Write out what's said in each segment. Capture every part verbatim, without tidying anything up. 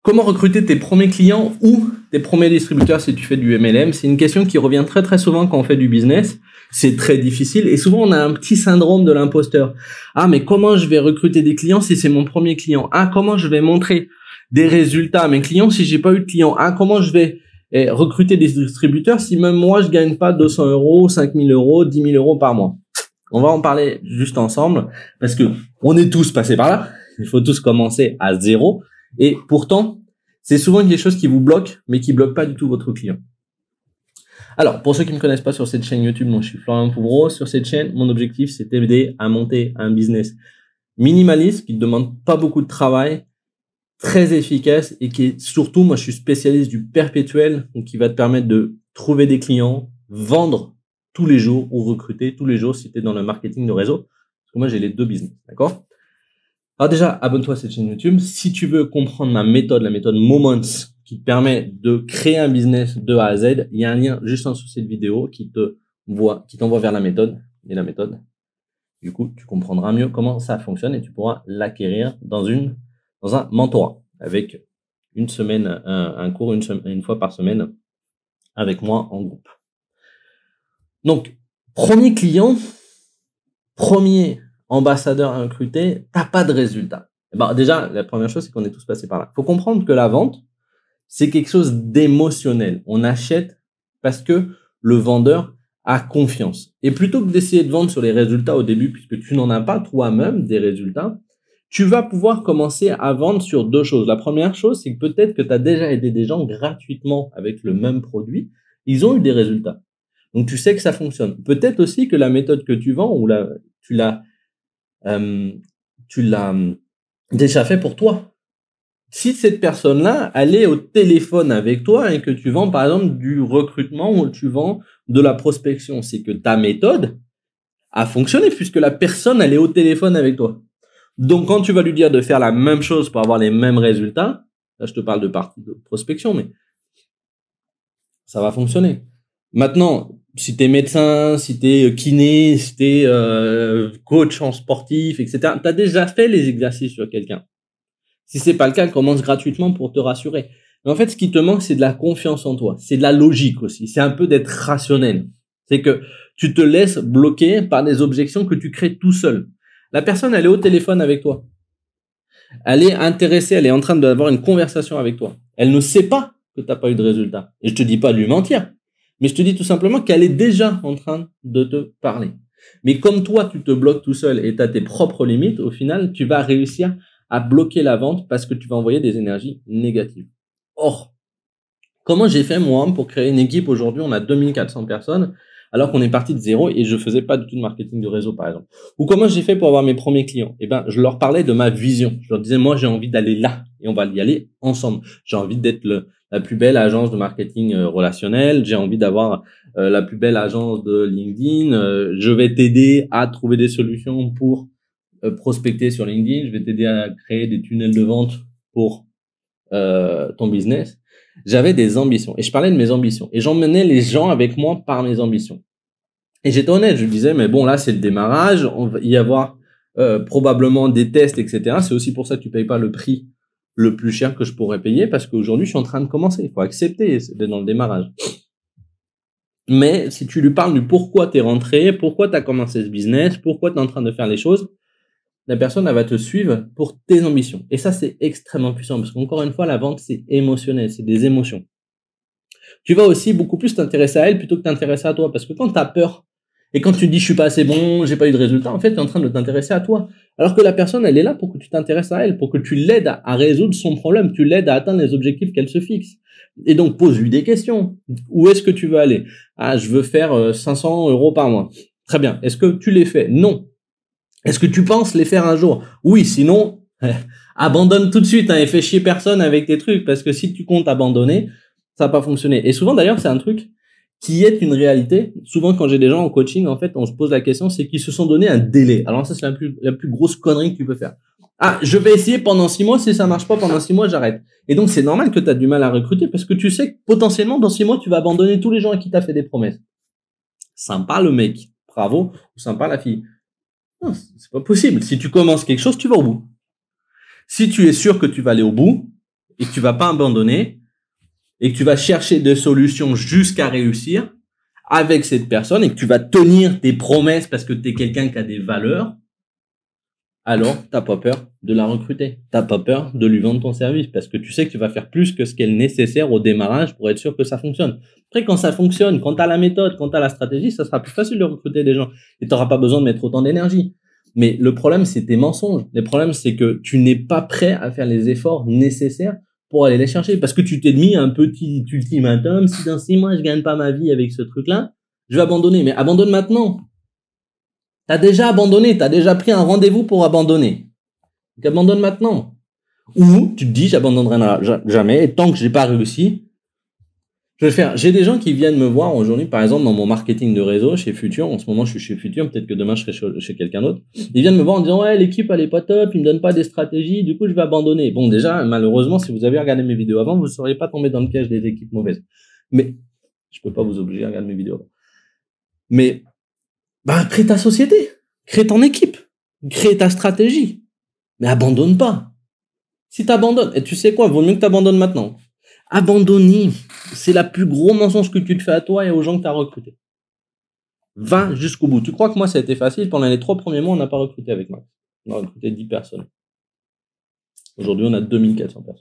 Comment recruter tes premiers clients ou tes premiers distributeurs si tu fais du M L M? C'est une question qui revient très très souvent quand on fait du business. C'est très difficile et souvent on a un petit syndrome de l'imposteur. Ah, mais comment je vais recruter des clients si c'est mon premier client? Ah, comment je vais montrer des résultats à mes clients si j'ai pas eu de clients? Ah, comment je vais eh, recruter des distributeurs si même moi je gagne pas deux cents euros, cinq mille euros, dix mille euros par mois? On va en parler juste ensemble parce que on est tous passés par là. Il faut tous commencer à zéro. Et pourtant, c'est souvent des choses qui vous bloquent, mais qui bloquent pas du tout votre client. Alors, pour ceux qui ne me connaissent pas sur cette chaîne YouTube, moi je suis Florian Pouvreau. Sur cette chaîne, mon objectif, c'est t'aider à monter un business minimaliste qui ne demande pas beaucoup de travail, très efficace et qui est surtout, moi je suis spécialiste du perpétuel, donc qui va te permettre de trouver des clients, vendre tous les jours ou recruter tous les jours si tu es dans le marketing de réseau. Parce que moi j'ai les deux business, d'accord? Alors déjà, abonne-toi à cette chaîne YouTube. Si tu veux comprendre ma méthode, la méthode Moments, qui te permet de créer un business de A à Z, il y a un lien juste en dessous de cette vidéo qui te voit, qui t'envoie vers la méthode. Et la méthode, du coup, tu comprendras mieux comment ça fonctionne et tu pourras l'acquérir dans une, dans un mentorat avec une semaine, un, un cours une, semaine, une fois par semaine avec moi en groupe. Donc, premier client, premier ambassadeur à recruter, t'as pas de résultat. Ben, déjà, la première chose, c'est qu'on est tous passés par là. Faut comprendre que la vente, c'est quelque chose d'émotionnel. On achète parce que le vendeur a confiance. Et plutôt que d'essayer de vendre sur les résultats au début, puisque tu n'en as pas toi-même des résultats, tu vas pouvoir commencer à vendre sur deux choses. La première chose, c'est que peut-être que tu as déjà aidé des gens gratuitement avec le même produit. Ils ont eu des résultats. Donc, tu sais que ça fonctionne. Peut-être aussi que la méthode que tu vends ou la, tu l'as Euh, tu l'as déjà fait pour toi. Si cette personne-là, elle est au téléphone avec toi et que tu vends, par exemple, du recrutement ou tu vends de la prospection, c'est que ta méthode a fonctionné puisque la personne, elle est au téléphone avec toi. Donc, quand tu vas lui dire de faire la même chose pour avoir les mêmes résultats, là, je te parle de partie de prospection, mais ça va fonctionner. Maintenant, si tu es médecin, si tu es kiné, si tu es euh, coach en sportif, et cetera, tu as déjà fait les exercices sur quelqu'un. Si c'est pas le cas, commence gratuitement pour te rassurer. Mais en fait, ce qui te manque, c'est de la confiance en toi. C'est de la logique aussi. C'est un peu d'être rationnel. C'est que tu te laisses bloquer par des objections que tu crées tout seul. La personne, elle est au téléphone avec toi. Elle est intéressée, elle est en train d'avoir une conversation avec toi. Elle ne sait pas que tu n'as pas eu de résultat. Et je te dis pas de lui mentir. Mais je te dis tout simplement qu'elle est déjà en train de te parler. Mais comme toi, tu te bloques tout seul et tu as tes propres limites, au final, tu vas réussir à bloquer la vente parce que tu vas envoyer des énergies négatives. Or, comment j'ai fait moi pour créer une équipe? Aujourd'hui, on a deux mille quatre cents personnes alors qu'on est parti de zéro et je faisais pas du tout de marketing de réseau, par exemple. Ou comment j'ai fait pour avoir mes premiers clients? Eh ben, je leur parlais de ma vision. Je leur disais, moi, j'ai envie d'aller là et on va y aller ensemble. J'ai envie d'être le la plus belle agence de marketing euh, relationnel, j'ai envie d'avoir euh, la plus belle agence de LinkedIn, euh, je vais t'aider à trouver des solutions pour euh, prospecter sur LinkedIn, je vais t'aider à créer des tunnels de vente pour euh, ton business. J'avais des ambitions et je parlais de mes ambitions et j'emmenais les gens avec moi par mes ambitions. Et j'étais honnête, je disais, mais bon, là, c'est le démarrage, on va y avoir euh, probablement des tests, et cetera. C'est aussi pour ça que tu payes pas le prix le plus cher que je pourrais payer parce qu'aujourd'hui, je suis en train de commencer. Il faut accepter d'être dans le démarrage. Mais si tu lui parles du pourquoi tu es rentré, pourquoi tu as commencé ce business, pourquoi tu es en train de faire les choses, la personne, elle va te suivre pour tes ambitions. Et ça, c'est extrêmement puissant parce qu'encore une fois, la vente, c'est émotionnel, c'est des émotions. Tu vas aussi beaucoup plus t'intéresser à elle plutôt que t'intéresser à toi parce que quand tu as peur et quand tu te dis je suis pas assez bon, j'ai pas eu de résultat, en fait, tu es en train de t'intéresser à toi. Alors que la personne, elle est là pour que tu t'intéresses à elle, pour que tu l'aides à, à résoudre son problème, tu l'aides à atteindre les objectifs qu'elle se fixe. Et donc, pose-lui des questions. Où est-ce que tu veux aller? Ah, je veux faire euh, cinq cents euros par mois. Très bien. Est-ce que tu les fais? Non. Est-ce que tu penses les faire un jour? Oui, sinon, abandonne tout de suite hein, et fais chier personne avec tes trucs parce que si tu comptes abandonner, ça va pas fonctionner. Et souvent, d'ailleurs, c'est un truc qui est une réalité. Souvent, quand j'ai des gens en coaching, en fait, on se pose la question, c'est qu'ils se sont donné un délai. Alors ça, c'est la plus, la plus grosse connerie que tu peux faire. Ah, je vais essayer pendant six mois. Si ça marche pas pendant six mois, j'arrête. Et donc, c'est normal que tu as du mal à recruter parce que tu sais que potentiellement, dans six mois, tu vas abandonner tous les gens à qui tu as fait des promesses. Sympa le mec. Bravo. Ou sympa la fille. Non, c'est pas possible. Si tu commences quelque chose, tu vas au bout. Si tu es sûr que tu vas aller au bout, et que tu vas pas abandonner et que tu vas chercher des solutions jusqu'à réussir avec cette personne et que tu vas tenir tes promesses parce que tu es quelqu'un qui a des valeurs, alors t'as pas peur de la recruter. T'as pas peur de lui vendre ton service parce que tu sais que tu vas faire plus que ce qui est nécessaire au démarrage pour être sûr que ça fonctionne. Après, quand ça fonctionne, quand t'as la méthode, quand t'as la stratégie, ça sera plus facile de recruter des gens et t'auras pas besoin de mettre autant d'énergie. Mais le problème, c'est tes mensonges. Le problème, c'est que tu n'es pas prêt à faire les efforts nécessaires pour aller les chercher parce que tu t'es mis un petit ultimatum. Si dans six mois, je gagne pas ma vie avec ce truc-là, je vais abandonner. Mais abandonne maintenant. T'as déjà abandonné, t'as déjà pris un rendez-vous pour abandonner. Donc abandonne maintenant. Ou tu te dis, j'abandonnerai jamais, et tant que j'ai pas réussi, je vais faire. J'ai des gens qui viennent me voir aujourd'hui, par exemple, dans mon marketing de réseau chez Futur. En ce moment, je suis chez Futur, peut-être que demain, je serai chez, chez quelqu'un d'autre. Ils viennent me voir en disant, ouais, l'équipe, elle est pas top, ils me donnent pas des stratégies, du coup, je vais abandonner. Bon, déjà, malheureusement, si vous avez regardé mes vidéos avant, vous ne seriez pas tombé dans le piège des équipes mauvaises. Mais, je peux pas vous obliger à regarder mes vidéos avant. Mais, bah, crée ta société, crée ton équipe, crée ta stratégie, mais abandonne pas. Si t'abandonnes, et tu sais quoi, vaut mieux que t'abandonnes maintenant. Abandonner, c'est la plus gros mensonge que tu te fais à toi et aux gens que t'as recrutés. Va jusqu'au bout. Tu crois que moi, ça a été facile? Pendant les trois premiers mois, on n'a pas recruté avec moi. On a recruté dix personnes. Aujourd'hui, on a deux mille quatre cents personnes.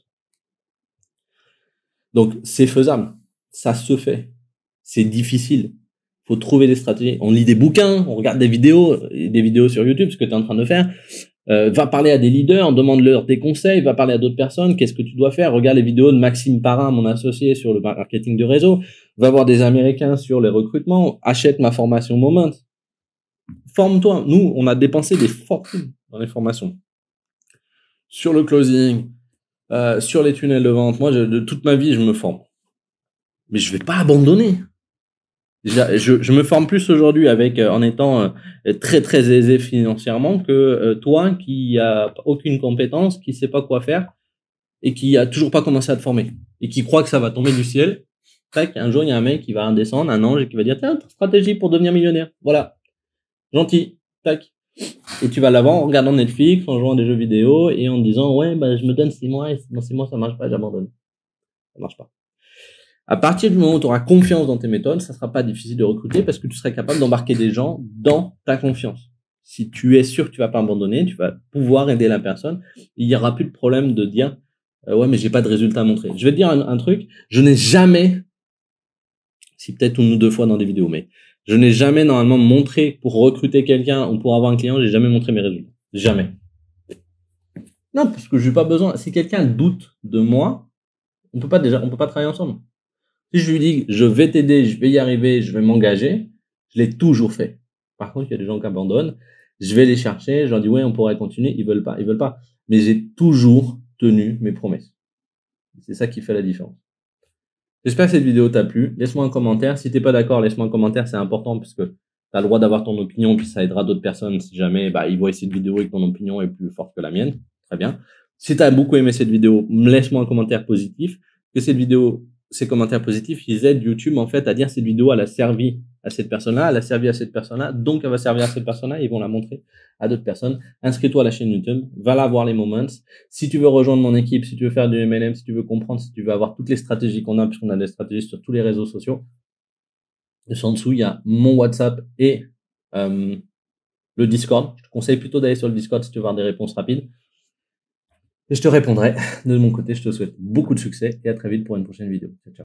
Donc, c'est faisable. Ça se fait. C'est difficile. Faut trouver des stratégies. On lit des bouquins, on regarde des vidéos, des vidéos sur YouTube, ce que tu es en train de faire. Euh, va parler à des leaders, demande-leur des conseils, va parler à d'autres personnes, qu'est-ce que tu dois faire. Regarde les vidéos de Maxime Parrain, mon associé, sur le marketing de réseau. Va voir des Américains sur les recrutements. Achète ma formation Moment. Forme-toi. Nous, on a dépensé des fortunes dans les formations. Sur le closing, euh, sur les tunnels de vente. Moi, je, de toute ma vie, je me forme. Mais je vais pas abandonner. Je, je, je me forme plus aujourd'hui avec euh, en étant euh, très très aisé financièrement que euh, toi qui a aucune compétence, qui sait pas quoi faire et qui a toujours pas commencé à te former et qui croit que ça va tomber du ciel. Tac, un jour il y a un mec qui va descendre, un ange et qui va dire tiens, stratégie pour devenir millionnaire. Voilà, gentil, tac. Et tu vas l'avant en regardant Netflix, en jouant à des jeux vidéo et en disant ouais bah je me donne six mois et dans six mois ça marche pas, j'abandonne. Ça marche pas. À partir du moment où tu auras confiance dans tes méthodes, ça sera pas difficile de recruter parce que tu seras capable d'embarquer des gens dans ta confiance. Si tu es sûr que tu vas pas abandonner, tu vas pouvoir aider la personne. Il y aura plus de problème de dire euh, ouais mais j'ai pas de résultat à montrer. Je vais te dire un, un truc, je n'ai jamais, si peut-être une ou deux fois dans des vidéos, mais je n'ai jamais normalement montré pour recruter quelqu'un ou pour avoir un client, j'ai jamais montré mes résultats. Jamais. Non, parce que j'ai pas besoin. Si quelqu'un doute de moi, on peut pas déjà, on peut pas travailler ensemble. Si je lui dis je vais t'aider, je vais y arriver, je vais m'engager, je l'ai toujours fait. Par contre, il y a des gens qui abandonnent. Je vais les chercher, je leur dis ouais, on pourrait continuer, ils veulent pas, ils veulent pas. Mais j'ai toujours tenu mes promesses. C'est ça qui fait la différence. J'espère que cette vidéo t'a plu. Laisse-moi un commentaire. Si t'es pas d'accord, laisse-moi un commentaire, c'est important parce que tu as le droit d'avoir ton opinion, puis ça aidera d'autres personnes si jamais bah, ils voient cette vidéo et que ton opinion est plus forte que la mienne. Très bien. Si tu as beaucoup aimé cette vidéo, laisse-moi un commentaire positif. Que cette vidéo ces commentaires positifs, ils aident YouTube en fait à dire cette vidéo elle a servi à cette personne-là, elle a servi à cette personne-là, donc elle va servir à cette personne-là, ils vont la montrer à d'autres personnes. Inscris-toi à la chaîne YouTube, va là voir les moments. Si tu veux rejoindre mon équipe, si tu veux faire du M L M, si tu veux comprendre, si tu veux avoir toutes les stratégies qu'on a, puisqu'on a des stratégies sur tous les réseaux sociaux, en dessous il y a mon WhatsApp et euh, le Discord. Je te conseille plutôt d'aller sur le Discord si tu veux avoir des réponses rapides. Et je te répondrai. De mon côté, je te souhaite beaucoup de succès et à très vite pour une prochaine vidéo. Ciao, ciao.